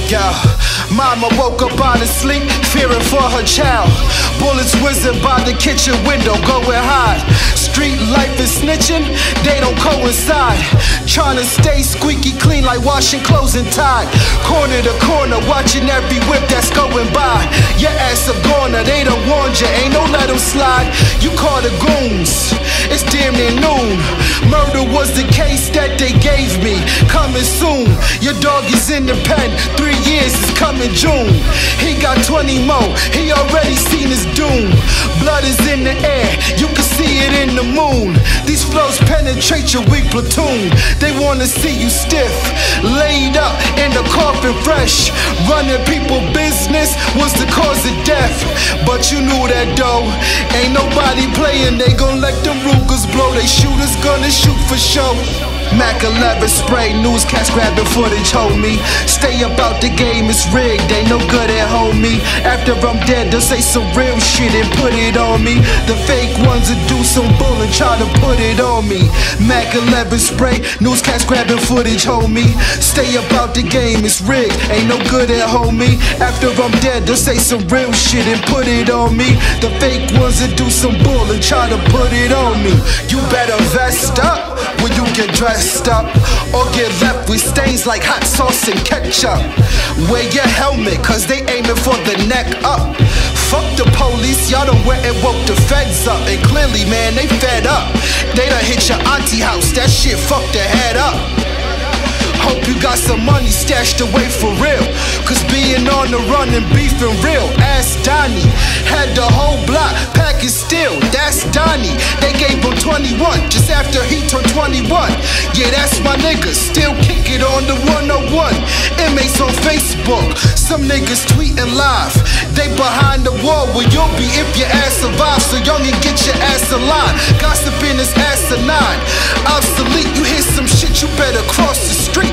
Yeah, mama woke up out of sleep, fearing for her child. Bullets whizzing by the kitchen window, going hide. Street life is snitching, they don't coincide. Trying to stay squeaky clean like washing clothes and Tide. Corner to corner, watching every whip that's going by. Your ass a goner, they done warned you, ain't no let them slide. You call the goons, it's damn near noon. Murder was the case that they gave me. Coming soon, your dog is in the pen, 3 years is coming June. He got 20 more, he already seen his doom. Blood is in the air, you can see it in the moon. These flows penetrate your weak platoon. They wanna see you stiff, laid up in the coffin fresh. Running people business was the cause of death. But you knew that though, ain't nobody playing. They gon' let them Rugers blow, they shooters gonna shoot for show. Mac 11 spray, newscast grabbing footage, homie. Stay about the game, it's rigged, ain't no good at homie. After I'm dead, they'll say some real shit and put it on me. The fake ones will do some bull and try to put it on me. Mac 11 spray, newscast grabbing footage, homie. Stay about the game, it's rigged, ain't no good at homie. After I'm dead, they'll say some real shit and put it on me. The fake ones will do some bull and try to put it on me. You better vest up when you get dressed up, or get left with stains like hot sauce and ketchup. Wear your helmet, cause they aiming for the neck up. Fuck the police, y'all done went and woke the feds up. And clearly, man, they fed up. They done hit your auntie house, that shit fucked their head up. Hope you got some money stashed away for real, cause being on the run and beefing real. Ask Donnie, had the whole block packing still, that's Donnie. They gave him 21 just after he turned 21. Yeah, that's my nigga, still kick it on the 101. Inmates on Facebook, some niggas tweeting live. They behind the wall where you'll be if your ass survives. So young and get your ass aligned. Gossiping is asinine, obsolete. You hear some shit, you better cross the street.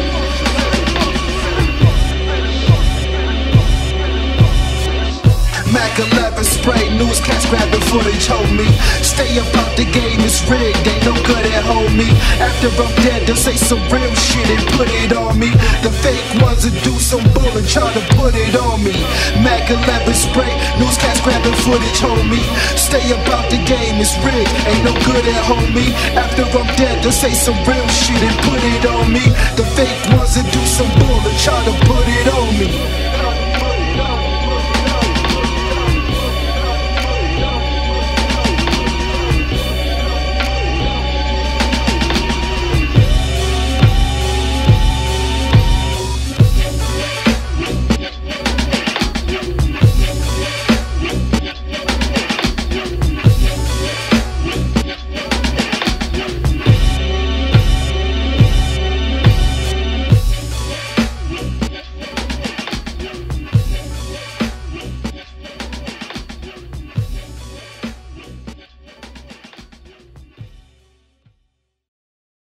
Mac 11 spray, newscast grabbing footage, homie. Stay about the game, it's rigged, ain't no good at homie. After I'm dead, they'll say some real shit and put it on me. The fake ones will do some bull and try to put it on me. Mac 11 spray, newscast grabbing footage, homie. Stay about the game, it's rigged, ain't no good at homie. After I'm dead, they'll say some real shit and put it on me. The fake ones will do some bull and try to put it on me.